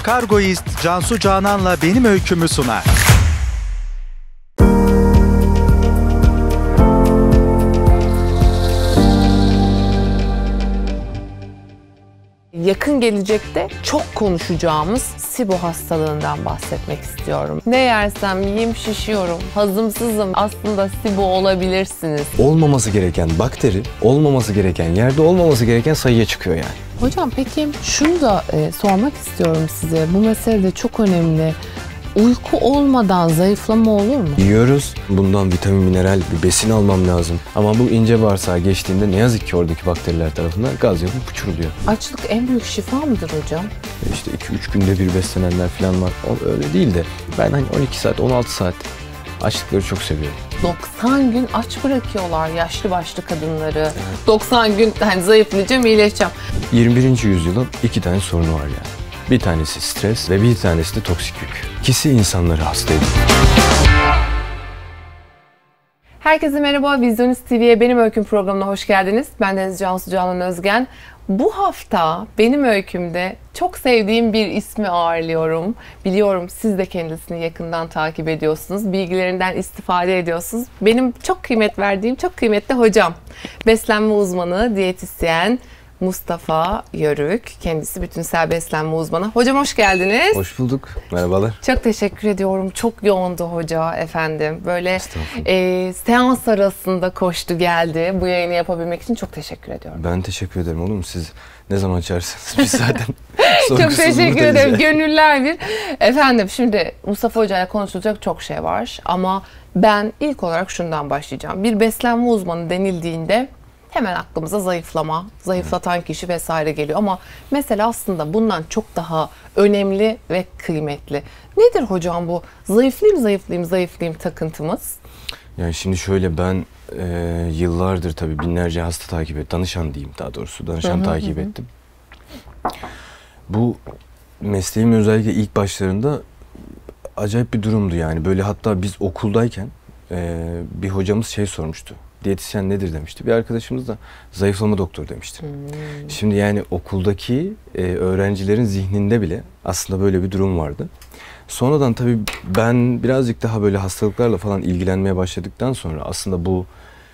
Kargoist Cansu Canan'la Benim Öykümü sunar. Yakın gelecekte çok konuşacağımız SIBO hastalığından bahsetmek istiyorum. Ne yersem yiyeyim şişiyorum, hazımsızım. Aslında SIBO olabilirsiniz. Olmaması gereken bakteri, olmaması gereken yerde olmaması gereken sayıya çıkıyor yani. Hocam peki şunu da sormak istiyorum size. Bu mesele de çok önemli. Uyku olmadan zayıflama olur mu? Yiyoruz. Bundan vitamin, mineral, bir besin almam lazım. Ama bu ince bağırsağa geçtiğinde ne yazık ki oradaki bakteriler tarafından gaz yapıp uçuruluyor. Açlık en büyük şifa mıdır hocam? İşte 2-3 günde bir beslenenler falan var. O öyle değil de ben hani 12 saat, 16 saat açlıkları çok seviyorum. 90 gün aç bırakıyorlar yaşlı başlı kadınları. Evet. 90 gün hani zayıflayacağım, iyileşeceğim. 21. yüzyılın 2 tane sorunu var yani. Bir tanesi stres ve bir tanesi de toksik yük. İkisi insanları hasta ediyor. Herkese merhaba, Vizyonist TV'ye Benim Öyküm programına hoş geldiniz. Ben Deniz Cansu Canan Özgen. Bu hafta Benim Öyküm'de çok sevdiğim bir ismi ağırlıyorum. Biliyorum siz de kendisini yakından takip ediyorsunuz. Bilgilerinden istifade ediyorsunuz. Benim çok kıymet verdiğim, çok kıymetli hocam. Beslenme uzmanı, diyetisyen Mustafa Yörük. Kendisi bütünsel beslenme uzmanı. Hocam hoş geldiniz. Hoş bulduk. Merhabalar. Çok teşekkür ediyorum. Çok yoğundu hoca efendim. Böyle seans arasında koştu geldi. Bu yayını yapabilmek için çok teşekkür ediyorum. Ben teşekkür ederim oğlum. Siz ne zaman çağırırsanız biz zaten çok teşekkür ederim. Gönüller bir. Efendim şimdi Mustafa Hoca'yla konuşulacak çok şey var. Ama ben ilk olarak şundan başlayacağım. Bir beslenme uzmanı denildiğinde hemen aklımıza zayıflama, zayıflatan kişi vesaire geliyor. Ama mesela aslında bundan çok daha önemli ve kıymetli. Nedir hocam bu zayıflayayım takıntımız? Yani şimdi şöyle ben yıllardır tabii binlerce hasta takip ettim. Danışan diyeyim daha doğrusu. Danışan takip ettim. Bu mesleğimin özellikle ilk başlarında acayip bir durumdu yani. Böyle hatta biz okuldayken bir hocamız şey sormuştu. Diyetisyen nedir demişti. Bir arkadaşımız da zayıflama doktoru demişti. Şimdi yani okuldaki öğrencilerin zihninde bile aslında böyle bir durum vardı. Sonradan tabii ben birazcık daha böyle hastalıklarla falan ilgilenmeye başladıktan sonra aslında bu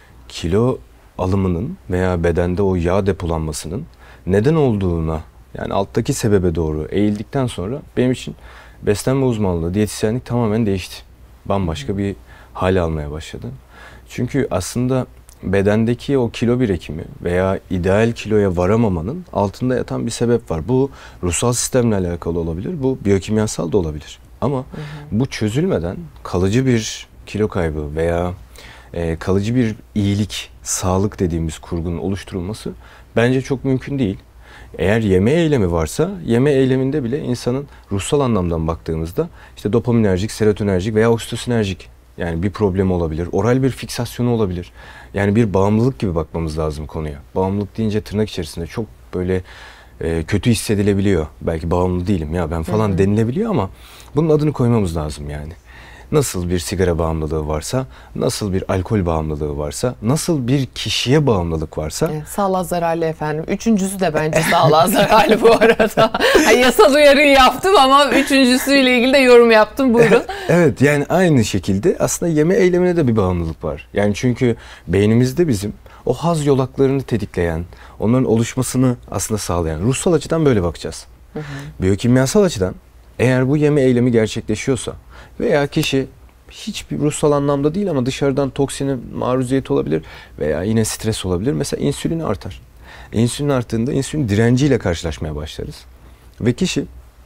kilo alımının veya bedende o yağ depolanmasının neden olduğuna yani alttaki sebebe doğru eğildikten sonra benim için beslenme uzmanlığı, diyetisyenlik tamamen değişti. Bambaşka bir hale almaya başladı. Çünkü aslında bedendeki o kilo birikimi veya ideal kiloya varamamanın altında yatan bir sebep var. Bu ruhsal sistemle alakalı olabilir, bu biyokimyasal da olabilir. Ama bu çözülmeden kalıcı bir kilo kaybı veya kalıcı bir iyilik, sağlık dediğimiz kurgunun oluşturulması bence çok mümkün değil. Eğer yeme eylemi varsa, yeme eyleminde bile insanın ruhsal anlamdan baktığımızda işte dopaminerjik, serotoninerjik veya oksitosinerjik yani bir problemi olabilir, oral bir fiksasyonu olabilir. Yani bir bağımlılık gibi bakmamız lazım konuya. Bağımlılık deyince tırnak içerisinde çok böyle kötü hissedilebiliyor. Belki bağımlı değilim ya ben falan denilebiliyor ama bunun adını koymamız lazım yani. Nasıl bir sigara bağımlılığı varsa, nasıl bir alkol bağımlılığı varsa, nasıl bir kişiye bağımlılık varsa. Evet, sağlığa zararlı efendim. Üçüncüsü de bence sağlığa zararlı bu arada. Yasal uyarıyı yaptım ama üçüncüsüyle ilgili de yorum yaptım. Buyurun. Evet yani aynı şekilde aslında yeme eylemine de bir bağımlılık var. Yani çünkü beynimizde bizim o haz yolaklarını tetikleyen, onların oluşmasını aslında sağlayan, ruhsal açıdan böyle bakacağız. Biyokimyasal açıdan eğer bu yeme eylemi gerçekleşiyorsa veya kişi hiçbir ruhsal anlamda değil ama dışarıdan toksine maruziyet olabilir veya yine stres olabilir. Mesela insülin artar. İnsülin arttığında insülin direnciyle karşılaşmaya başlarız. Ve kişi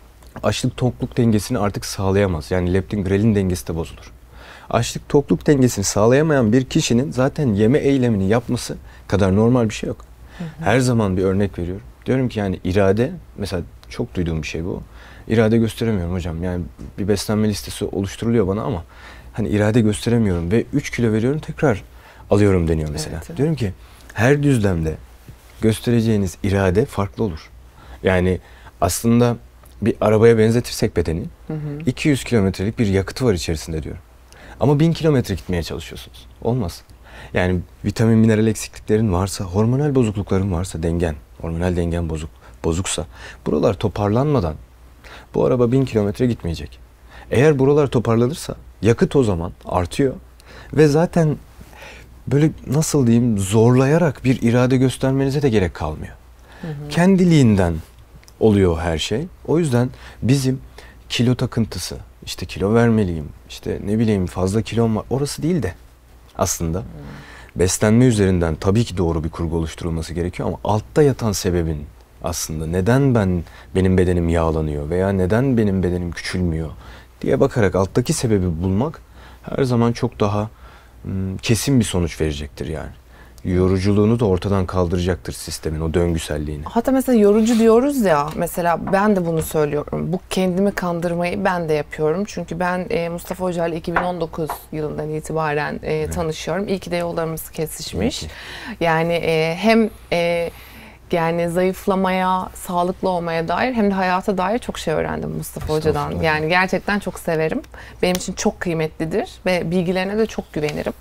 açlık tokluk dengesini artık sağlayamaz. Yani leptin grelin dengesi de bozulur. Açlık tokluk dengesini sağlayamayan bir kişinin zaten yeme eylemini yapması kadar normal bir şey yok. Her zaman bir örnek veriyorum. Diyorum ki yani irade, mesela çok duyduğum bir şey bu. İrade gösteremiyorum hocam. Yani bir beslenme listesi oluşturuluyor bana ama hani irade gösteremiyorum ve 3 kilo veriyorum tekrar alıyorum deniyor mesela. Evet. Diyorum ki her düzlemde göstereceğiniz irade farklı olur. Yani aslında bir arabaya benzetirsek bedeni 200 kilometrelik bir yakıtı var içerisinde diyorum. Ama 1000 kilometre gitmeye çalışıyorsunuz. Olmaz. Yani vitamin, mineral eksikliklerin varsa, hormonal bozuklukların varsa, hormonal dengen bozuksa buralar toparlanmadan bu araba 1000 kilometre gitmeyecek. Eğer buralar toparlanırsa yakıt o zaman artıyor ve zaten böyle nasıl diyeyim zorlayarak bir irade göstermenize de gerek kalmıyor. Kendiliğinden oluyor her şey. O yüzden bizim kilo takıntısı, işte kilo vermeliyim, işte ne bileyim fazla kilom var, orası değil de aslında beslenme üzerinden tabii ki doğru bir kurgu oluşturulması gerekiyor ama altta yatan sebebin aslında neden benim bedenim yağlanıyor veya neden benim bedenim küçülmüyor diye bakarak alttaki sebebi bulmak her zaman çok daha kesin bir sonuç verecektir yani. Yoruculuğunu da ortadan kaldıracaktır sistemin, o döngüselliğini. Hatta mesela yorucu diyoruz ya, mesela ben de bunu söylüyorum. Bu kendimi kandırmayı ben de yapıyorum. Çünkü ben Mustafa Hoca ile 2019 yılından itibaren tanışıyorum. İyi ki de yollarımız kesişmiş. Yani hem yani zayıflamaya, sağlıklı olmaya dair hem de hayata dair çok şey öğrendim Mustafa Hoca'dan. Yani gerçekten çok severim. Benim için çok kıymetlidir ve bilgilerine de çok güvenirim.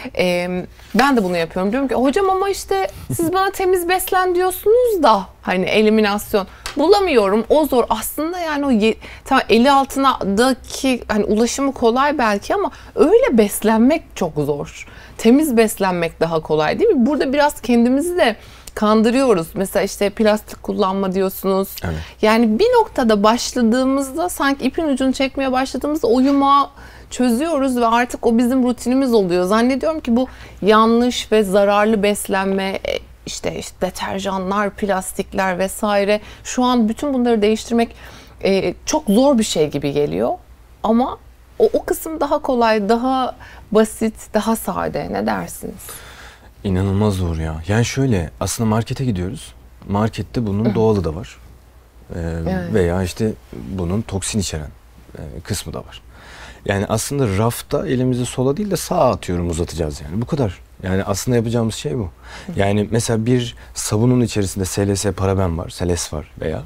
Ben de bunu yapıyorum. Diyorum ki hocam ama işte siz bana temiz beslen diyorsunuz da hani eliminasyon bulamıyorum. O zor. Aslında yani o tamam, eli altındaki hani ulaşımı kolay belki ama öyle beslenmek çok zor. Temiz beslenmek daha kolay değil mi? Burada biraz kendimizi de kandırıyoruz. Mesela işte plastik kullanma diyorsunuz. Evet. Yani bir noktada başladığımızda sanki ipin ucunu çekmeye başladığımızda o yumağı çözüyoruz ve artık o bizim rutinimiz oluyor. Zannediyorum ki bu yanlış ve zararlı beslenme, işte deterjanlar, plastikler vesaire, şu an bütün bunları değiştirmek çok zor bir şey gibi geliyor. Ama o kısım daha kolay, daha basit, daha sade. Ne dersiniz? İnanılmaz zor ya. Yani şöyle, aslında markete gidiyoruz. Markette bunun doğalı da var. Evet. Veya işte bunun toksin içeren kısmı da var. Yani aslında rafta elimizi sola değil de sağa atıyorum, uzatacağız yani. Bu kadar. Yani aslında yapacağımız şey bu. Yani mesela bir sabunun içerisinde SLS, paraben var, SLS var veya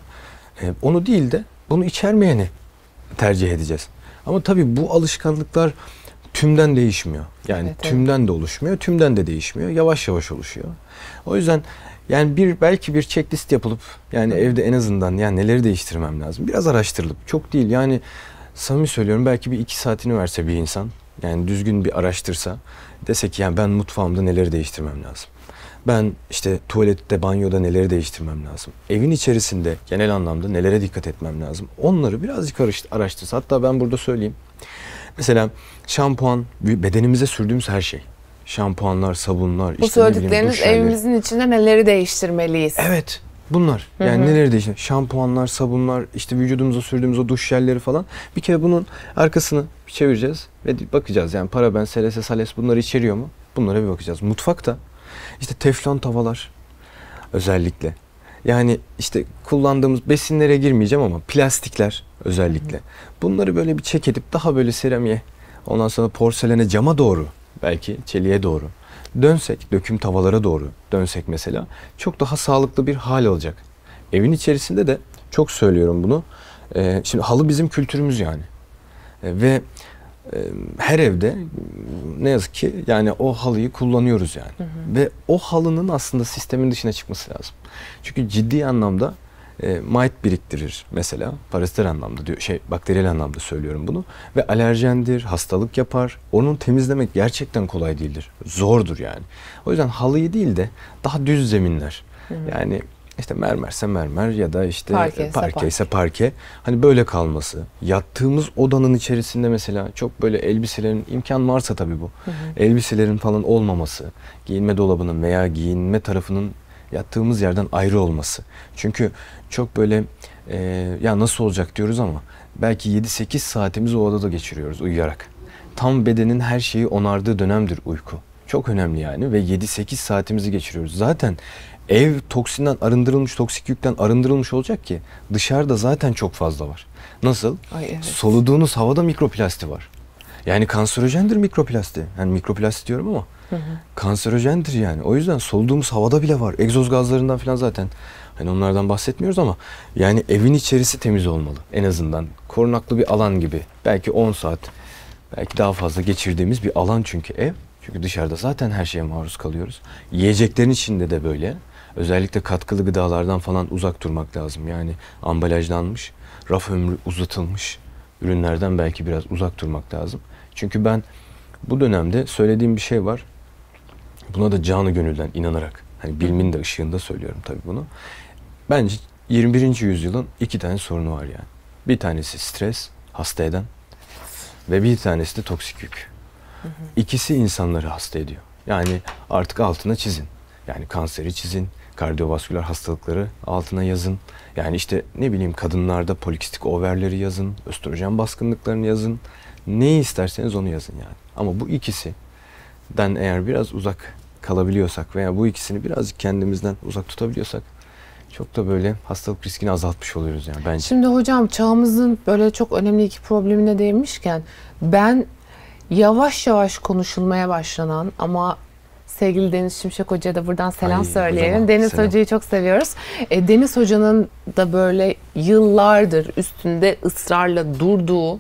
onu değil de bunu içermeyeni tercih edeceğiz. Ama tabii bu alışkanlıklar tümden değişmiyor. Yani evet, tümden de oluşmuyor, tümden de değişmiyor. Yavaş yavaş oluşuyor. O yüzden yani belki bir checklist yapılıp yani evde en azından yani neleri değiştirmem lazım. Biraz araştırılıp, çok değil yani samimi söylüyorum, belki bir 2 saatini verse bir insan, yani düzgün bir araştırsa, dese ki yani ben mutfağımda neleri değiştirmem lazım. Ben işte tuvalette, banyoda neleri değiştirmem lazım. Evin içerisinde genel anlamda nelere dikkat etmem lazım. Onları birazcık araştırsa. Hatta ben burada söyleyeyim. Mesela şampuan, bedenimize sürdüğümüz her şey. Şampuanlar, sabunlar, bu söyledikleriniz evimizin içinde neleri değiştirmeliyiz? Evet. Bunlar. Yani neleri değiştir? Şampuanlar, sabunlar, işte vücudumuza sürdüğümüz o duş jelleri falan. Bir kere bunun arkasını bir çevireceğiz ve bakacağız. Yani paraben, SLS, SLS bunları içeriyor mu? Bunlara bir bakacağız. Mutfakta işte teflon tavalar özellikle. Yani işte kullandığımız, besinlere girmeyeceğim ama plastikler özellikle. Bunları böyle bir çek edip daha böyle seramiğe, ondan sonra porselene, cama doğru, belki çeliğe doğru dönsek, döküm tavalara doğru dönsek mesela, çok daha sağlıklı bir hal alacak. Evin içerisinde de çok söylüyorum bunu. Şimdi halı bizim kültürümüz yani. Ve her evde ne yazık ki yani o halıyı kullanıyoruz yani. Ve o halının aslında sistemin dışına çıkması lazım. Çünkü ciddi anlamda mite biriktirir mesela, paraziter anlamda diyor, bakteriyel anlamda söylüyorum bunu, ve alerjendir, hastalık yapar. Onu temizlemek gerçekten kolay değildir. Zordur yani. O yüzden halıyı değil de daha düz zeminler. Yani işte mermerse mermer ya da işte parke ise parke. Hani böyle kalması. Yattığımız odanın içerisinde mesela çok böyle elbiselerin, imkan varsa tabii bu. Elbiselerin falan olmaması. Giyinme dolabının veya giyinme tarafının yattığımız yerden ayrı olması. Çünkü çok böyle ya nasıl olacak diyoruz ama belki 7-8 saatimizi o odada geçiriyoruz uyuyarak. Tam bedenin her şeyi onardığı dönemdir uyku. Çok önemli yani ve 7-8 saatimizi geçiriyoruz. Zaten ev toksinden arındırılmış, toksik yükten arındırılmış olacak ki dışarıda zaten çok fazla var. Nasıl? Ay, evet. Soluduğunuz havada mikroplasti var. Yani kanserojendir mikroplasti. Yani mikroplasti diyorum ama kanserojendir yani. O yüzden soluduğumuz havada bile var. Egzoz gazlarından falan zaten. Hani onlardan bahsetmiyoruz ama yani evin içerisi temiz olmalı. En azından korunaklı bir alan gibi. Belki 10 saat, belki daha fazla geçirdiğimiz bir alan çünkü ev. Çünkü dışarıda zaten her şeye maruz kalıyoruz. Yiyeceklerin içinde de böyle. Özellikle katkılı gıdalardan falan uzak durmak lazım. Yani ambalajlanmış, raf ömrü uzatılmış ürünlerden belki biraz uzak durmak lazım. Çünkü ben bu dönemde söylediğim bir şey var. Buna da canı gönülden inanarak, hani bilimin de ışığında söylüyorum tabii bunu. Bence 21. yüzyılın 2 tane sorunu var yani. Bir tanesi stres, hasta eden ve bir tanesi de toksik yük. İkisi insanları hasta ediyor. Yani artık altına çizin. Yani kanseri çizin, kardiyovasküler hastalıkları altına yazın. Yani işte ne bileyim kadınlarda polikistik overleri yazın, östrojen baskınlıklarını yazın. Neyi isterseniz onu yazın yani. Ama bu ikisinden eğer biraz uzak kalabiliyorsak veya bu ikisini birazcık kendimizden uzak tutabiliyorsak çok da böyle hastalık riskini azaltmış oluyoruz yani bence. Şimdi hocam çağımızın böyle çok önemli iki problemine değinmişken ben yavaş yavaş konuşulmaya başlanan ama sevgili Deniz Şimşek Hoca'ya da buradan selam Ay, söyleyelim. hocama, Deniz selam. Hoca'yı çok seviyoruz. Deniz Hoca'nın da böyle yıllardır üstünde ısrarla durduğu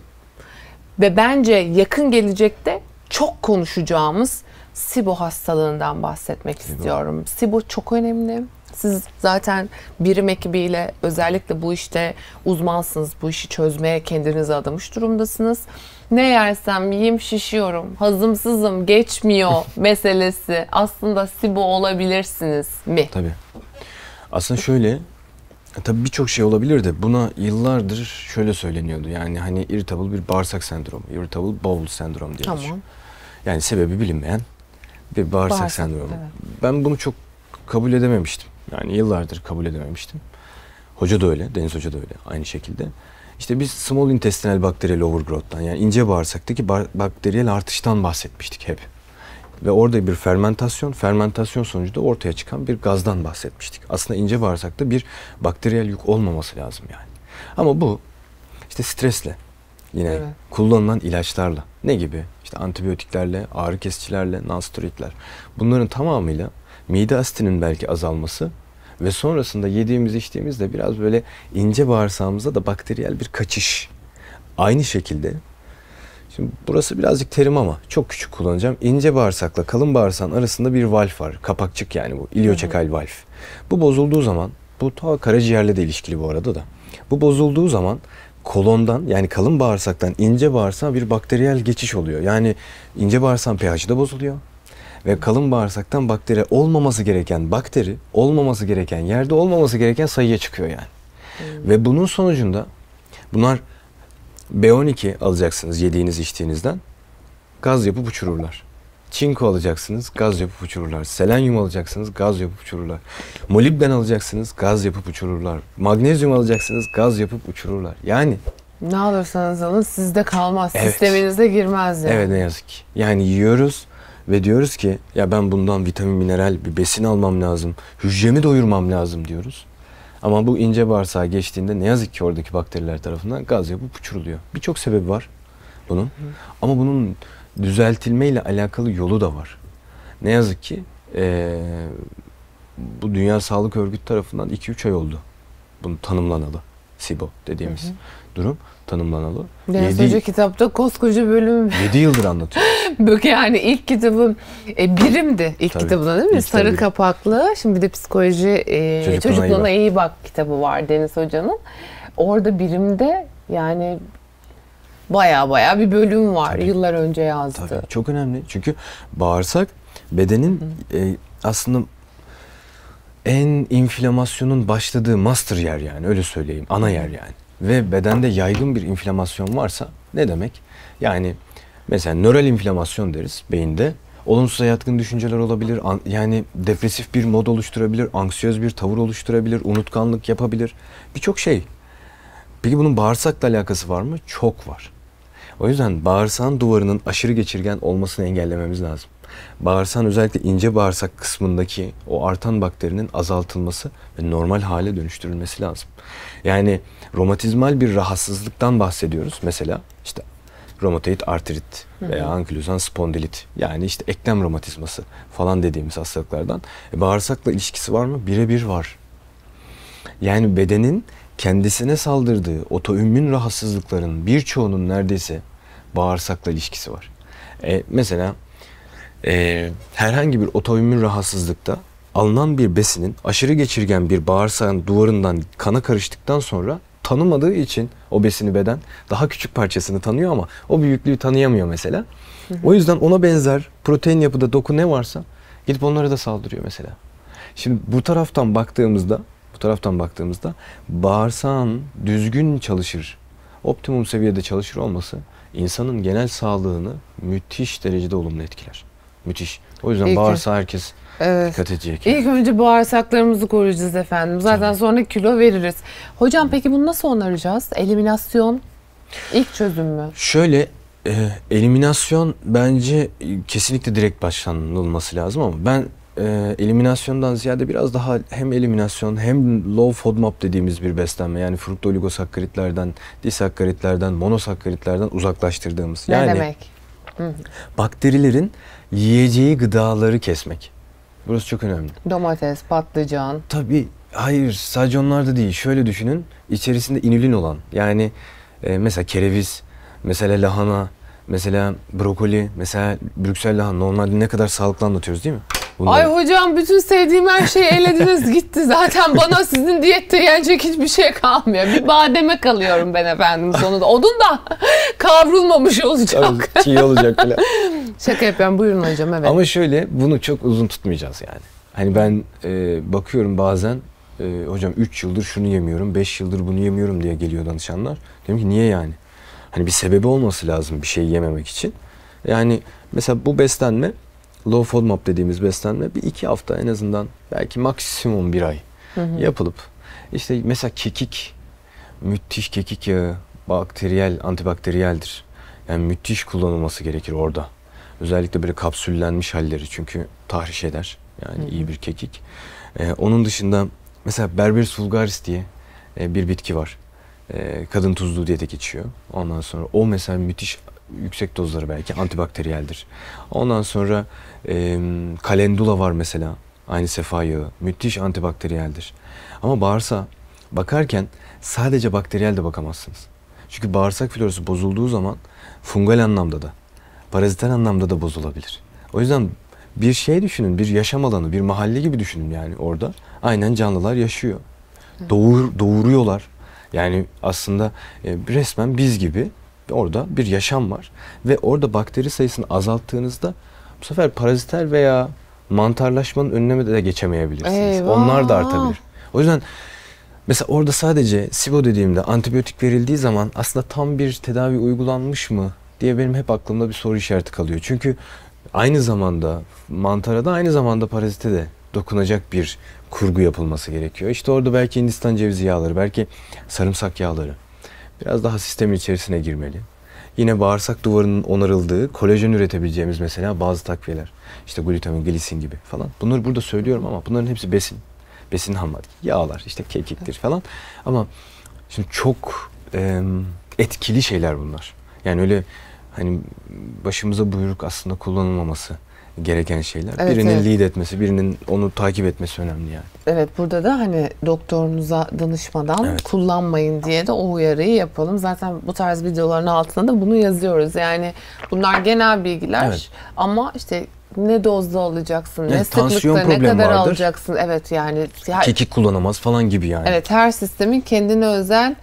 ve bence yakın gelecekte çok konuşacağımız SIBO hastalığından bahsetmek istiyorum. SIBO çok önemli. Siz zaten birim ekibiyle özellikle bu işte uzmansınız. Bu işi çözmeye kendinizi adamış durumdasınız. Ne yersem yiyeyim şişiyorum, hazımsızım, geçmiyor meselesi. Aslında SIBO olabilirsiniz mi? Tabii. Aslında şöyle, tabii birçok şey olabilir de buna yıllardır şöyle söyleniyordu. Yani hani irritable bir bağırsak sendromu, irritable bowel sendromu diye geçiyor. Tamam. Yani sebebi bilinmeyen bir bağırsak sendromu. evet. Ben bunu çok kabul edememiştim. Yani yıllardır kabul edememiştim. Hoca da öyle, Deniz Hoca da öyle aynı şekilde. İşte biz small intestinal bakteriyel overgrowth'tan yani ince bağırsaktaki bakteriyel artıştan bahsetmiştik hep. Ve orada bir fermentasyon sonucu da ortaya çıkan bir gazdan bahsetmiştik. Aslında ince bağırsakta bir bakteriyel yük olmaması lazım yani. Ama bu işte stresle, yine Evet. kullanılan ilaçlarla, ne gibi? İşte antibiyotiklerle, ağrı kesicilerle, nonsteroidler. Bunların tamamıyla mide asitinin belki azalması ve sonrasında yediğimiz içtiğimizde biraz böyle ince bağırsağımıza da bakteriyel bir kaçış. Aynı şekilde, şimdi burası birazcık terim ama çok küçük kullanacağım. İnce bağırsakla kalın bağırsağın arasında bir valf var. Kapakçık yani bu. İlioçekal valf. Bu bozulduğu zaman, bu ta karaciğerle de ilişkili bu arada da. Bu bozulduğu zaman kolondan yani kalın bağırsaktan ince bağırsağa bir bakteriyel geçiş oluyor. Yani ince bağırsağın pH'i de bozuluyor. Ve kalın bağırsaktan bakteri olmaması gereken yerde olmaması gereken sayıya çıkıyor yani. Ve bunun sonucunda bunlar B12 alacaksınız yediğiniz içtiğinizden, gaz yapıp uçururlar. Çinko alacaksınız, gaz yapıp uçururlar. Selenyum alacaksınız, gaz yapıp uçururlar. Molibden alacaksınız, gaz yapıp uçururlar. Magnezyum alacaksınız, gaz yapıp uçururlar. Yani Ne alırsanız alın sizde kalmaz, Evet. sisteminize girmez yani. evet, ne yazık ki. Yani yiyoruz ve diyoruz ki ya ben bundan vitamin, mineral, bir besin almam lazım. Hücremi doyurmam lazım diyoruz. Ama bu ince bağırsağa geçtiğinde ne yazık ki oradaki bakteriler tarafından gaz yapıp uçuruluyor. Birçok sebebi var bunun. Ama bunun düzeltilmeyle alakalı yolu da var. Ne yazık ki bu Dünya Sağlık Örgütü tarafından 2-3 ay oldu bunu tanımlanalı. SIBO dediğimiz durum tanımlanalı. Deniz Hoca kitapta koskoca bölüm 7 yıldır anlatıyor. Bak yani ilk kitabım birimdi ilk Tabii. kitabına değil mi? İlk Sarı kitabı. kapaklı. Şimdi bir de psikoloji çocukluğuna iyi bak kitabı var Deniz Hoca'nın. Orada birimde yani baya bir bölüm var. Tabii. Yıllar önce yazdı. Tabii, çok önemli. Çünkü bağırsak bedenin aslında en inflamasyonun başladığı master yer yani öyle söyleyeyim. Ana yer yani. Ve bedende yaygın bir inflamasyon varsa ne demek? Yani mesela nöral inflamasyon deriz beyinde. Olumsuza yatkın düşünceler olabilir. Yani depresif bir mod oluşturabilir. Anksiyöz bir tavır oluşturabilir. Unutkanlık yapabilir. Birçok şey. Peki bunun bağırsakla alakası var mı? Çok var. O yüzden bağırsağın duvarının aşırı geçirgen olmasını engellememiz lazım. Bağırsağın özellikle ince bağırsak kısmındaki o artan bakterinin azaltılması ve normal hale dönüştürülmesi lazım. Yani romatizmal bir rahatsızlıktan bahsediyoruz. Mesela işte romatoid artrit veya ankilozan spondilit yani işte eklem romatizması falan dediğimiz hastalıklardan. Bağırsakla ilişkisi var mı? Birebir var. Yani bedenin kendisine saldırdığı otoimmün rahatsızlıkların birçoğunun neredeyse bağırsakla ilişkisi var. Mesela herhangi bir otoimmün rahatsızlıkta alınan bir besinin aşırı geçirgen bir bağırsağın duvarından kana karıştıktan sonra tanımadığı için o besini beden daha küçük parçasını tanıyor ama o büyüklüğü tanıyamıyor mesela. O yüzden ona benzer protein yapıda doku ne varsa gidip onlara da saldırıyor mesela. Şimdi bu taraftan baktığımızda bağırsağın düzgün çalışır, optimum seviyede çalışır olması insanın genel sağlığını müthiş derecede olumlu etkiler. Müthiş. O yüzden İyi ki. bağırsağa herkes Evet. dikkat edecek. Yani. İlk önce bağırsaklarımızı koruyacağız efendim. Zaten sonra kilo veririz. Hocam peki bunu nasıl onaracağız? Eliminasyon ilk çözüm mü? Şöyle eliminasyon bence kesinlikle direkt başlanılması lazım ama ben eliminasyondan ziyade biraz daha hem eliminasyon hem low FODMAP dediğimiz bir beslenme, yani fruktoligosakkaritlerden, disakkaritlerden, monosakkaritlerden uzaklaştırdığımız. Ne Yani demek? bakterilerin yiyeceği gıdaları kesmek. Burası çok önemli. Domates, patlıcan. Tabii hayır, sadece onlar da değil. Şöyle düşünün, içerisinde inülin olan, yani mesela kereviz, mesela lahana, mesela brokoli, mesela Brüksel lahana, normalde ne kadar sağlıklı anlatıyoruz değil mi? Bunları. Ay hocam bütün sevdiğim her şeyi elediniz gitti. Zaten bana sizin diyette yenecek hiçbir şey kalmıyor. Bir bademe kalıyorum ben efendim sonunda. Onun da kavrulmamış olacak. Çiğ olacak bile. Şaka yapıyorum, buyurun hocam, evet. Ama şöyle, bunu çok uzun tutmayacağız yani. Hani ben bakıyorum bazen hocam 3 yıldır şunu yemiyorum, 5 yıldır bunu yemiyorum diye geliyor danışanlar. Diyorum ki niye yani? Hani bir sebebi olması lazım bir şey yememek için. Yani mesela bu beslenme, low FODMAP dediğimiz beslenme bir 2 hafta en azından, belki maksimum 1 ay yapılıp işte mesela kekik, müthiş kekik yağı bakteriyel, antibakteriyeldir. Yani müthiş kullanılması gerekir orada. Özellikle böyle kapsüllenmiş halleri, çünkü tahriş eder. Yani iyi bir kekik. Onun dışında mesela Berberis vulgaris diye bir bitki var. Kadın tuzluğu diye de geçiyor. Ondan sonra o mesela müthiş yüksek dozları belki antibakteriyeldir. Ondan sonra kalendula var mesela. Aynı sefa yağı. Müthiş antibakteriyeldir. Ama bağırsağa bakarken sadece bakteriyel de bakamazsınız. Çünkü bağırsak florası bozulduğu zaman fungal anlamda da, parazitel anlamda da bozulabilir. O yüzden bir şey düşünün, bir yaşam alanı, bir mahalle gibi düşünün yani orada. Aynen canlılar yaşıyor. Doğuruyorlar. Yani aslında resmen biz gibi orada bir yaşam var. Ve orada bakteri sayısını azalttığınızda bu sefer parazitel veya mantarlaşmanın önüne de geçemeyebilirsiniz. Eyvah. Onlar da artabilir. O yüzden mesela orada sadece SIBO dediğimde antibiyotik verildiği zaman aslında tam bir tedavi uygulanmış mı diye benim hep aklımda bir soru işareti kalıyor. Çünkü aynı zamanda mantara da aynı zamanda parazite de dokunacak bir kurgu yapılması gerekiyor. İşte orada belki Hindistan cevizi yağları, belki sarımsak yağları biraz daha sistemin içerisine girmeli. Yine bağırsak duvarının onarıldığı, kolajen üretebileceğimiz mesela bazı takviyeler. İşte glutamin, glisin gibi falan. Bunları burada söylüyorum ama bunların hepsi besin. Besin ham madde, yağlar, işte kekiktir falan. Ama şimdi çok etkili şeyler bunlar. Yani öyle hani başımıza buyruk aslında kullanılmaması gereken şeyler. Evet, birinin evet. lead etmesi, birinin onu takip etmesi önemli yani. Evet, burada da hani doktorunuza danışmadan Evet. kullanmayın diye de o uyarıyı yapalım. Zaten bu tarz videoların altına da bunu yazıyoruz. Yani bunlar genel bilgiler Evet. ama işte ne dozda alacaksın, ne Yani tansiyon sıklıkta, ne problemi kadar vardır. alacaksın. Evet yani Kekik kullanamaz falan gibi yani. evet, her sistemin kendine özel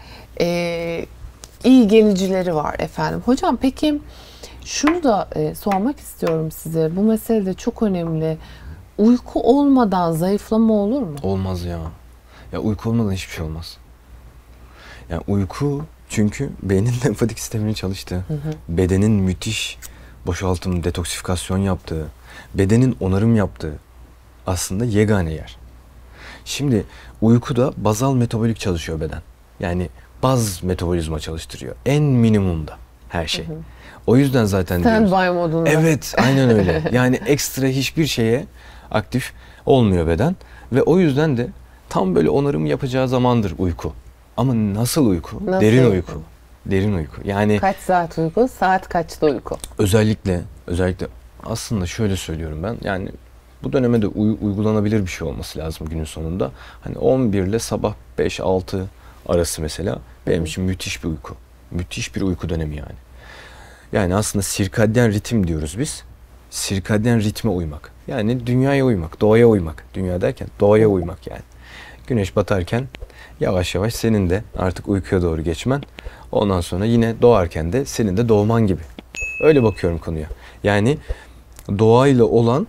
iyi gelicileri var efendim. Hocam peki şunu da sormak istiyorum size. Bu mesele de çok önemli. Uyku olmadan zayıflama olur mu? Olmaz ya. Ya uyku olmadan hiçbir şey olmaz. Yani uyku çünkü beynin lenfatik sisteminin çalıştığı, bedenin müthiş boşaltım, detoksifikasyon yaptığı, bedenin onarım yaptığı aslında yegane yer. Şimdi uykuda bazal metabolik çalışıyor beden. Yani baz metabolizma çalıştırıyor. En minimumda her şey. O yüzden zaten diyoruz. Standby modunda. Evet, aynen öyle. Yani ekstra hiçbir şeye aktif olmuyor beden. Ve o yüzden de tam böyle onarım yapacağı zamandır uyku. Ama nasıl uyku? Nasıl Derin uyku? uyku. Derin uyku. Yani Kaç saat uyku? Saat kaçta uyku? özellikle aslında şöyle söylüyorum ben. Yani bu döneme de uygulanabilir bir şey olması lazım günün sonunda. Hani 11 ile sabah 5-6 arası mesela benim için müthiş bir uyku. Müthiş bir uyku dönemi yani. Yani aslında sirkadyen ritim diyoruz biz. sirkadyen ritme uymak. Yani dünyaya uymak, doğaya uymak. Dünya derken doğaya uymak yani. Güneş batarken yavaş yavaş senin de artık uykuya doğru geçmen. Ondan sonra yine doğarken de senin de doğman gibi. Öyle bakıyorum konuya. Yani doğayla olan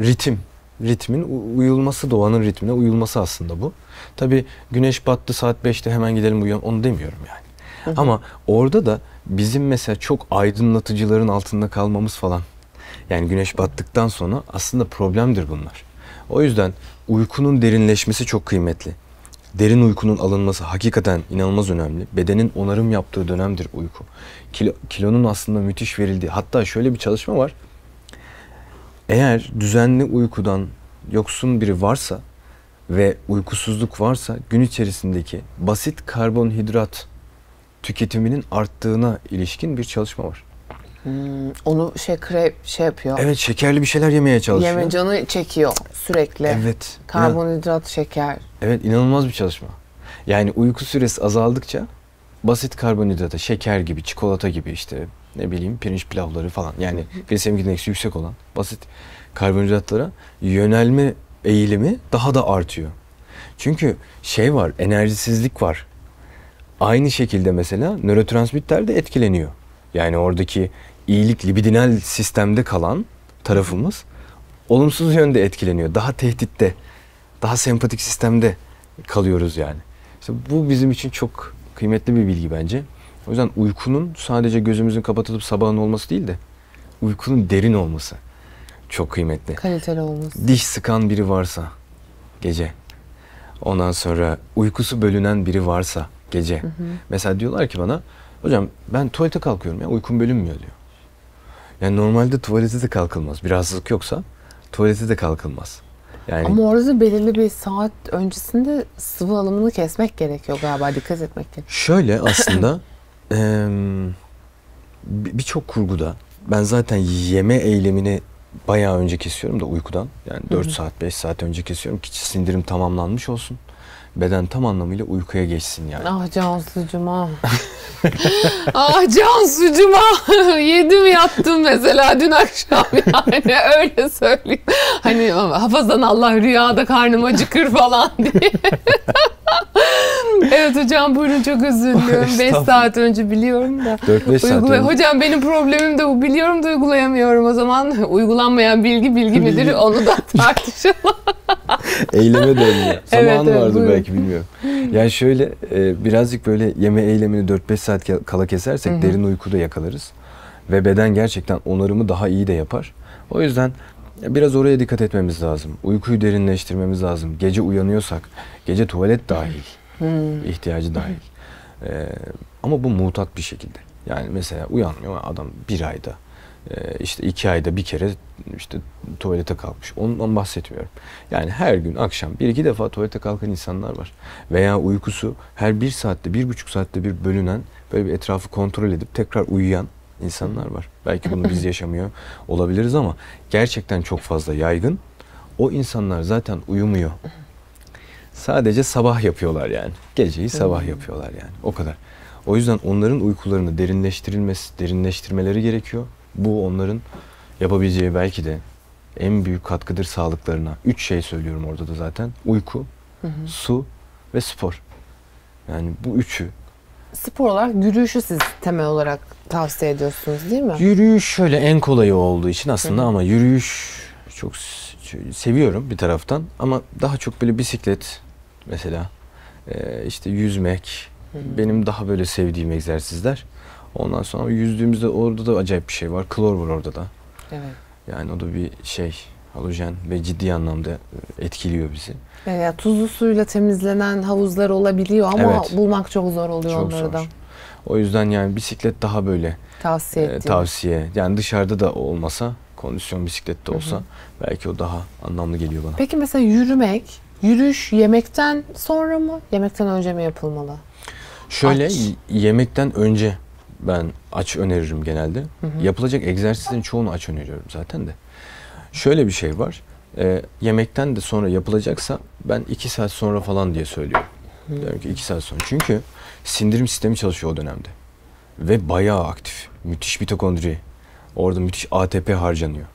ritmin uyulması, doğanın ritmine uyulması aslında bu. Tabii güneş battı saat 5'te hemen gidelim uyuyalım, onu demiyorum yani. Ama orada da bizim mesela çok aydınlatıcıların altında kalmamız falan. Yani güneş battıktan sonra aslında problemdir bunlar. O yüzden uykunun derinleşmesi çok kıymetli. Derin uykunun alınması hakikaten inanılmaz önemli. Bedenin onarım yaptığı dönemdir uyku. Kilonun aslında müthiş verildiği. Hatta şöyle bir çalışma var. Eğer düzenli uykudan yoksun biri varsa ve uykusuzluk varsa gün içerisindeki basit karbonhidrat tüketiminin arttığına ilişkin bir çalışma var. Onu şey yapıyor. Evet, şekerli bir şeyler yemeye çalışıyor. Yeme canı çekiyor sürekli. Evet. Karbonhidrat, şeker. Evet, inanılmaz bir çalışma. Yani uyku süresi azaldıkça basit karbonhidrata, şeker gibi, çikolata gibi, işte ne bileyim pirinç pilavları falan, yani glisemik indeksi yüksek olan basit karbonhidratlara yönelme eğilimi daha da artıyor. Çünkü şey var, enerjisizlik var. Aynı şekilde mesela nörotransmitter de etkileniyor. Yani oradaki iyilik, libidinal sistemde kalan tarafımız olumsuz yönde etkileniyor. Daha tehditte, daha sempatik sistemde kalıyoruz yani. İşte bu bizim için çok kıymetli bir bilgi bence. O yüzden uykunun sadece gözümüzün kapatılıp sabahın olması değil de uykunun derin olması çok kıymetli. Kaliteli olması. Diş sıkan biri varsa gece, ondan sonra uykusu bölünen biri varsa gece. Mesela diyorlar ki bana, hocam ben tuvalete kalkıyorum ya, uykum bölünmüyor diyor. Yani normalde tuvalete de kalkılmaz. Bir rahatsızlık yoksa tuvalete de kalkılmaz. Yani ama orada belirli bir saat öncesinde sıvı alımını kesmek gerekiyor galiba, dikkat etmek gerekiyor. şöyle aslında birçok kurguda ben zaten yeme eylemini bayağı önce kesiyorum da uykudan. Yani 4 saat 5 saat önce kesiyorum ki sindirim tamamlanmış olsun. Beden tam anlamıyla uykuya geçsin yani. Ah Cansu'cum ah. Ah Cansu'cum ah. Yedim yattım mesela dün akşam, yani öyle söyleyeyim. Hani hafazan Allah rüyada karnım acıkır falan diye. Evet hocam, buyurun, çok özür diliyorum. 5 saat önce biliyorum da. 4-5 saat önce. Hocam benim problemim de bu. Biliyorum da uygulayamıyorum. O zaman uygulanmayan bilgi midir? Onu da tartışalım. Eyleme dönüyor. Zamanı evet, vardır buyurun. belki, bilmiyorum. Yani şöyle birazcık böyle yeme eylemini 4-5 saat kala kesersek derin uykuda yakalarız. Ve beden gerçekten onarımı daha iyi de yapar. O yüzden biraz oraya dikkat etmemiz lazım. Uykuyu derinleştirmemiz lazım. Gece uyanıyorsak, gece tuvalet dahil, ihtiyacı dahil. Ama bu mutat bir şekilde. Yani mesela uyanmıyor adam bir ayda, işte 2 ayda bir kere işte tuvalete kalkmış. Ondan bahsetmiyorum. Yani her gün akşam 1-2 defa tuvalete kalkan insanlar var. Veya uykusu her 1 saatte, 1,5 saatte bir bölünen, böyle bir etrafı kontrol edip tekrar uyuyan insanlar var. Belki bunu biz yaşamıyor olabiliriz ama gerçekten çok fazla yaygın. O insanlar zaten uyumuyor. Sadece sabah yapıyorlar yani. Geceyi sabah yapıyorlar yani. O kadar. O yüzden onların uykularını derinleştirmeleri gerekiyor. Bu onların yapabileceği belki de en büyük katkıdır sağlıklarına. 3 şey söylüyorum orada da zaten. Uyku, su ve spor. Yani bu üçü. Spor olarak yürüyüşü siz temel olarak tavsiye ediyorsunuz değil mi? Yürüyüş şöyle en kolayı olduğu için aslında, ama yürüyüş çok seviyorum bir taraftan, ama daha çok böyle bisiklet mesela, işte yüzmek benim daha böyle sevdiğim egzersizler. Ondan sonra yüzdüğümüzde orada da acayip bir şey var. Klor var orada da. Evet. Yani o da bir şey, halojen ve ciddi anlamda etkiliyor bizi. Yani tuzlu suyla temizlenen havuzlar olabiliyor ama Evet. bulmak çok zor oluyor Çok onları zor. da. O yüzden yani bisiklet daha böyle tavsiye. Yani dışarıda da olmasa, kondisyon bisiklette olsa belki o daha anlamlı geliyor bana. Peki mesela yürüyüş yemekten sonra mı, yemekten önce mi yapılmalı? Şöyle Aç. yemekten önce ben aç öneririm genelde. Yapılacak egzersizlerin çoğunu aç öneriyorum zaten de. Şöyle bir şey var. Yemekten de sonra yapılacaksa ben 2 saat sonra falan diye söylüyorum. Diyorum ki 2 saat sonra. Çünkü sindirim sistemi çalışıyor o dönemde. Ve bayağı aktif. Müthiş mitokondri. Orada müthiş ATP harcanıyor.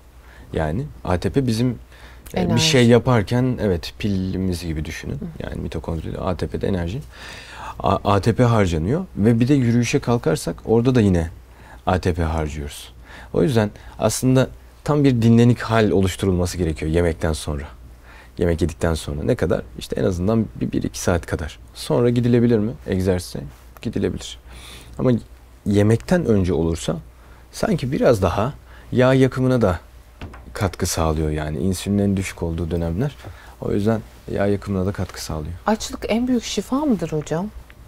Yani ATP bizim bir Enerji. şey yaparken evet pilimiz gibi düşünün. Yani mitokondri, ATP'de enerji. ATP harcanıyor ve bir de yürüyüşe kalkarsak orada da yine ATP harcıyoruz. O yüzden aslında tam bir dinlenik hal oluşturulması gerekiyor yemekten sonra. Yemek yedikten sonra ne kadar? İşte en azından 1-2 saat kadar. Sonra gidilebilir mi egzersize? Gidilebilir. Ama yemekten önce olursa sanki biraz daha yağ yakımına da katkı sağlıyor yani. İnsülinin düşük olduğu dönemler. O yüzden yağ yakımına da katkı sağlıyor. Açlık en büyük şifa mıdır hocam?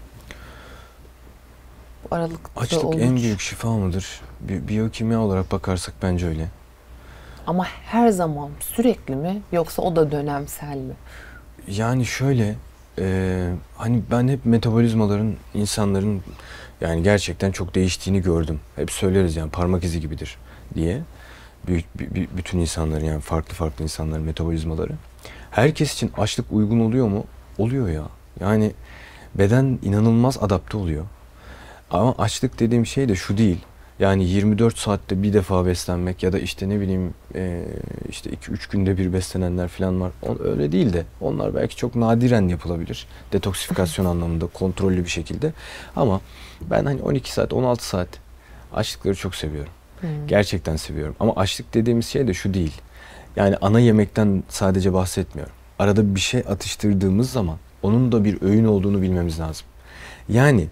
Bu aralıkta Açlık olur. en büyük şifa mıdır? Biyokimya olarak bakarsak bence öyle. Ama her zaman sürekli mi yoksa o da dönemsel mi? Yani şöyle, hani ben hep metabolizmaların, insanların yani gerçekten çok değiştiğini gördüm. Hep söyleriz yani parmak izi gibidir diye. Bütün insanların yani farklı insanların metabolizmaları. Herkes için açlık uygun oluyor mu? Oluyor ya. Yani beden inanılmaz adapte oluyor. Ama açlık dediğim şey de şu değil. Yani 24 saatte bir defa beslenmek ya da işte ne bileyim işte 2-3 günde bir beslenenler falan var. Öyle değil de onlar belki çok nadiren yapılabilir. Detoksifikasyon anlamında kontrollü bir şekilde. Ama ben hani 12 saat 16 saat açlıkları çok seviyorum. Gerçekten seviyorum. Ama açlık dediğimiz şey de şu değil. Yani ana yemekten sadece bahsetmiyorum. Arada bir şey atıştırdığımız zaman onun da bir öğün olduğunu bilmemiz lazım. Yani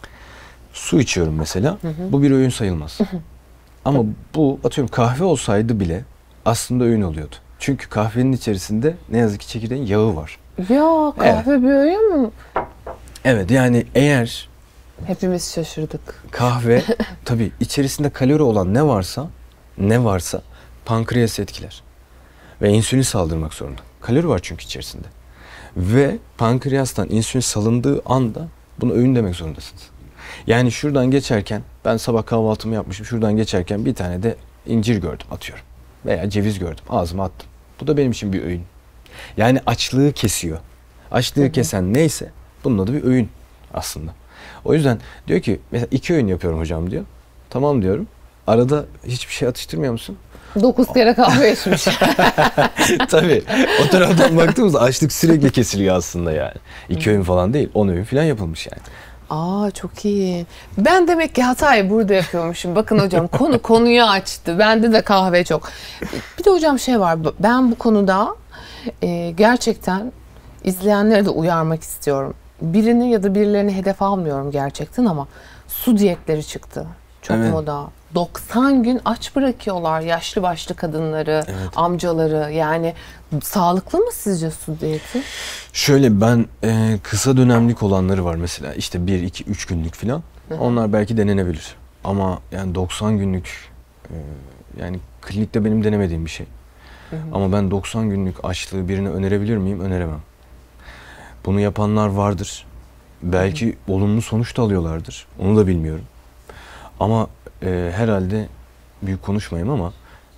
su içiyorum mesela. Bu bir öğün sayılmaz. Ama bu atıyorum kahve olsaydı bile aslında öğün oluyordu. Çünkü kahvenin içerisinde ne yazık ki çekirdeğin yağı var. Ya kahve bir öğün mü? Evet yani eğer Hepimiz şaşırdık. kahve tabii içerisinde kalori olan ne varsa pankreası etkiler. Ve insülin saldırmak zorunda. Kalori var çünkü içerisinde. Ve pankreastan insülin salındığı anda bunu öğün demek zorundasınız. Yani şuradan geçerken ben sabah kahvaltımı yapmışım. Şuradan geçerken bir tane de incir gördüm atıyorum. Veya ceviz gördüm ağzıma attım. Bu da benim için bir öğün. Yani açlığı kesiyor. Açlığı kesen neyse bunun adı bir öğün aslında. O yüzden diyor ki mesela 2 öğün yapıyorum hocam diyor. Tamam diyorum. Arada hiçbir şey atıştırmıyor musun? 9 kere kahve içmiş. Tabii. O taraftan baktığımızda açlık sürekli kesiliyor aslında yani. 2 öğün falan değil, 10 öğün falan yapılmış yani. Aa çok iyi. Ben demek ki hatayı burada yapıyormuşum. Bakın hocam konuyu açtı. Bende de kahve çok. Bir de hocam şey var. Ben bu konuda gerçekten izleyenleri de uyarmak istiyorum. Birini ya da birilerini hedef almıyorum gerçekten ama su diyetleri çıktı. Çok Evet. moda. 90 gün aç bırakıyorlar yaşlı başlı kadınları, amcaları. Yani sağlıklı mı sizce su diyeti? Şöyle ben kısa dönemlik olanları var mesela işte 1, 2, 3 günlük falan. Onlar belki denenebilir. Ama yani 90 günlük yani klinikte benim denemediğim bir şey. Ama ben 90 günlük açlığı birine önerebilir miyim? Öneremem. Bunu yapanlar vardır. Belki olumlu sonuç da alıyorlardır. Onu da bilmiyorum. Ama herhalde büyük konuşmayayım ama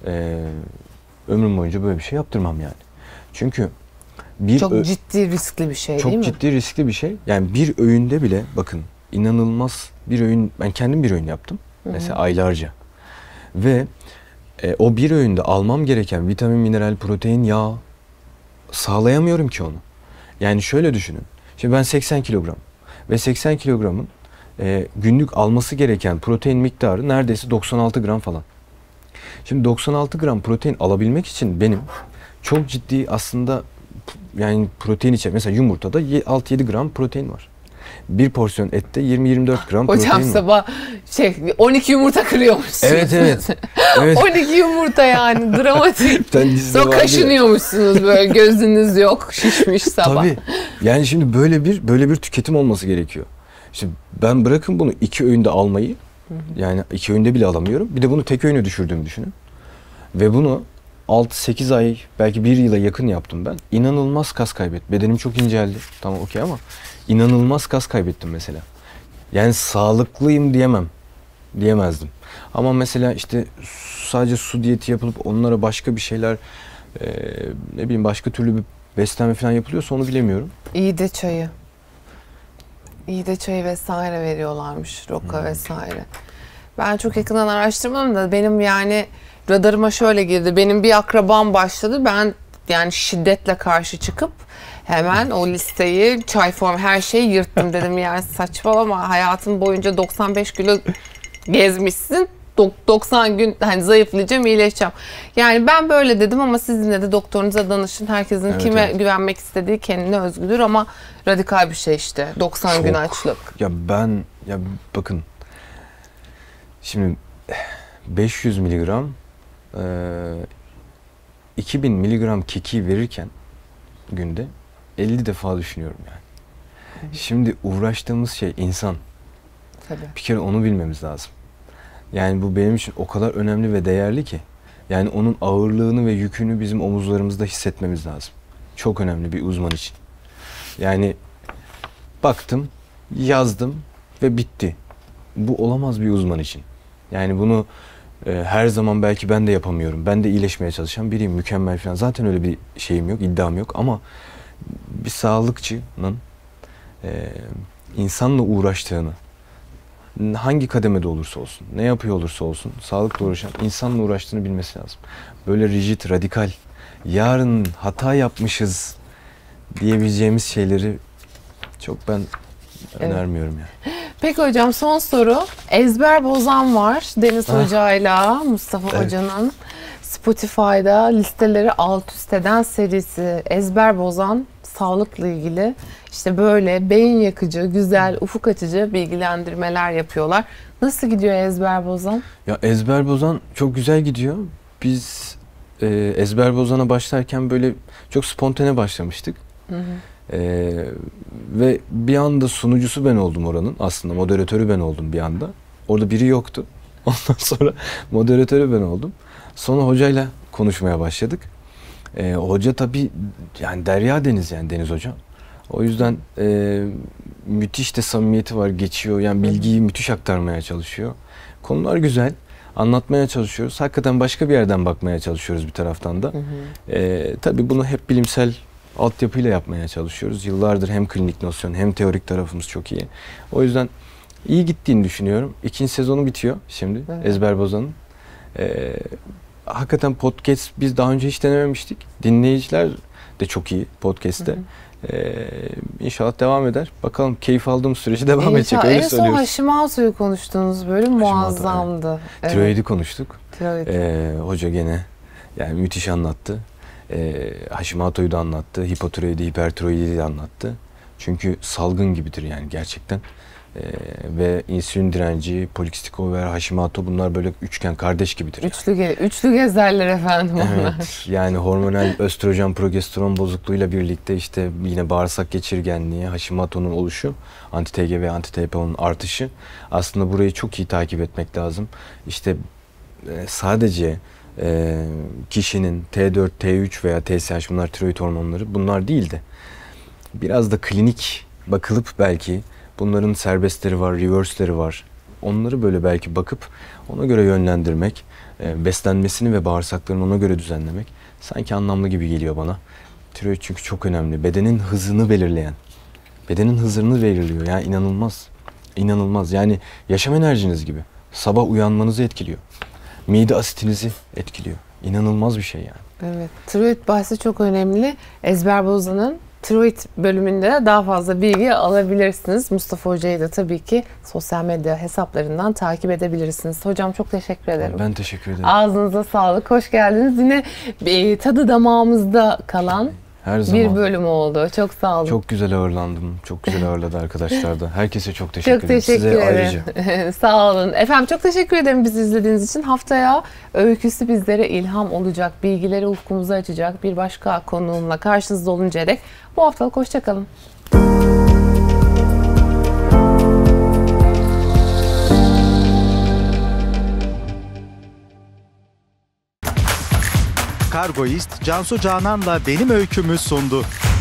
ömrüm boyunca böyle bir şey yaptırmam yani. Çünkü Çok ciddi riskli bir şey değil mi? çok ciddi riskli bir şey. Yani bir öğünde bile bakın inanılmaz bir öğün, ben kendim bir öğün yaptım. Mesela aylarca. Ve o bir öğünde almam gereken vitamin, mineral, protein, yağ sağlayamıyorum ki onu. Yani şöyle düşünün. Şimdi ben 80 kilogram ve 80 kilogramın günlük alması gereken protein miktarı neredeyse 96 gram falan. Şimdi 96 gram protein alabilmek için benim çok ciddi aslında yani protein içeren mesela yumurtada 6-7 gram protein var. Bir porsiyon ette 20-24 gram protein Hocam var. sabah 12 yumurta kırıyormuşsunuz. Evet. Evet. 12 yumurta yani dramatik. Bir dizide Sonra vardı ya. kaşınıyormuşsunuz böyle gözünüz yok şişmiş sabah. Tabii. Yani şimdi böyle bir tüketim olması gerekiyor. İşte ben bırakın bunu 2 öğünde almayı yani 2 öğünde bile alamıyorum. Bir de bunu tek öğüne düşürdüğümü düşünün. Ve bunu 6-8 ay belki 1 yıla yakın yaptım ben. İnanılmaz kas kaybettim. Bedenim çok inceldi. Tamam okey ama inanılmaz kas kaybettim mesela. Yani sağlıklıyım diyemezdim. Ama mesela işte sadece su diyeti yapılıp onlara başka bir şeyler ne bileyim başka türlü bir beslenme falan yapılıyorsa onu bilemiyorum. İyi de çayı. İyi de çayı vesaire veriyorlarmış. Roka vesaire. Ben çok yakından araştırmadım da benim yani radarıma şöyle girdi. Benim bir akrabam başladı. Ben yani şiddetle karşı çıkıp hemen o listeyi, çay formu, her şeyi yırttım. Dedim yani saçmalama, hayatın boyunca 95 kilo gezmişsin. 90 gün hani zayıflayacağım, iyileşeceğim. Yani ben böyle dedim ama siz yine de doktorunuza danışın. Herkesin Evet, kime evet. güvenmek istediği kendine özgüdür ama radikal bir şey işte. 90 gün Çok. açlık. Ya bakın şimdi 500 miligram 2000 miligram keki verirken günde 50 defa düşünüyorum yani. Şimdi uğraştığımız şey insan. Tabii. Bir kere onu bilmemiz lazım. Yani bu benim için o kadar önemli ve değerli ki. Yani onun ağırlığını ve yükünü bizim omuzlarımızda hissetmemiz lazım. Çok önemli bir uzman için. Yani baktım, yazdım ve bitti. Bu olamaz bir uzman için. Yani bunu her zaman belki ben de yapamıyorum. Ben de iyileşmeye çalışan biriyim, mükemmel falan. Zaten öyle bir şeyim yok, iddiam yok ama bir sağlıkçının insanla uğraştığını, hangi kademede olursa olsun, ne yapıyor olursa olsun, sağlıkla uğraşan, insanla uğraştığını bilmesi lazım. Böyle rigid, radikal, yarın hata yapmışız diyebileceğimiz şeyleri çok ben önermiyorum yani. Peki hocam, son soru. Ezber bozan var. Deniz Hoca'yla Mustafa Evet. Hoca'nın Spotify'da listeleri alt üst eden serisi. Ezber bozan, sağlıkla ilgili işte böyle beyin yakıcı, güzel, ufuk açıcı bilgilendirmeler yapıyorlar. Nasıl gidiyor ezber bozan? Ya ezber bozan çok güzel gidiyor. Biz ezber bozana başlarken böyle çok spontane başlamıştık. Ve bir anda sunucusu ben oldum oranın. Aslında moderatörü ben oldum bir anda. Orada biri yoktu. Ondan sonra moderatörü ben oldum. Sonra hocayla konuşmaya başladık. Hoca tabii yani derya deniz, yani Deniz Hoca. O yüzden müthiş de samimiyeti var, geçiyor. Yani bilgiyi müthiş aktarmaya çalışıyor. Konular güzel. Anlatmaya çalışıyoruz. Hakikaten başka bir yerden bakmaya çalışıyoruz bir taraftan da. Tabii bunu hep bilimsel altyapıyla yapmaya çalışıyoruz. Yıllardır hem klinik nosyon hem teorik tarafımız çok iyi. O yüzden iyi gittiğini düşünüyorum. İkinci sezonu bitiyor şimdi Ezber Bozan'ın. Hakikaten podcast biz daha önce hiç denememiştik. Dinleyiciler de çok iyi podcast'te. İnşallah devam eder. Bakalım, keyif aldığım sürece devam edecek. Öyle en son söylüyoruz. Hashimoto'yu konuştuğunuz bölüm muazzamdı. Evet. Tiroidi konuştuk. Tiroid. Hoca gene yani müthiş anlattı. Hashimoto'yu da anlattı. Hipotiroidi, hipertiroidi de anlattı. Çünkü salgın gibidir yani gerçekten. Ve insülin direnci, polikistik over, Hashimoto, bunlar böyle üçgen, kardeş gibidir. Üçlü gezerler efendim onlar. Evet, yani hormonal östrojen, progesteron bozukluğuyla birlikte işte yine bağırsak geçirgenliği, Hashimoto'nun oluşu, anti-TG ve anti-TPO'nun artışı. Aslında burayı çok iyi takip etmek lazım. İşte sadece kişinin T4, T3 veya TSH, bunlar tiroid hormonları, bunlar değil de biraz da klinik bakılıp belki bunların serbestleri var, reverse'leri var. Onları böyle belki bakıp ona göre yönlendirmek, beslenmesini ve bağırsaklarını ona göre düzenlemek sanki anlamlı gibi geliyor bana. Tiroid çünkü çok önemli. Bedenin hızını belirleyen. Bedenin hızını belirliyor. Yani inanılmaz. İnanılmaz. Yani yaşam enerjiniz gibi. Sabah uyanmanızı etkiliyor. Mide asitinizi etkiliyor. İnanılmaz bir şey yani. Evet. Tiroid bahsi çok önemli. Ezber Bozan'ın tiroid bölümünde de daha fazla bilgi alabilirsiniz. Mustafa Hoca'yı da tabii ki sosyal medya hesaplarından takip edebilirsiniz. Hocam çok teşekkür ederim. Ben teşekkür ederim. Ağzınıza sağlık. Hoş geldiniz. Yine tadı damağımızda kalan her zaman bir bölüm oldu. Çok sağ olun. Çok güzel ağırlandım. Çok güzel ağırladı arkadaşlar da. Herkese çok teşekkür Çok ederim. teşekkür Size ederim. ayrıca. Sağ olun. Efendim çok teşekkür ederim bizi izlediğiniz için. Haftaya öyküsü bizlere ilham olacak, bilgileri ufkumuzu açacak bir başka konuğumla karşınızda oluncaya dek bu haftalık hoşça kalın. Kargoist Cansu Canan'la Benim Öykümü sundu.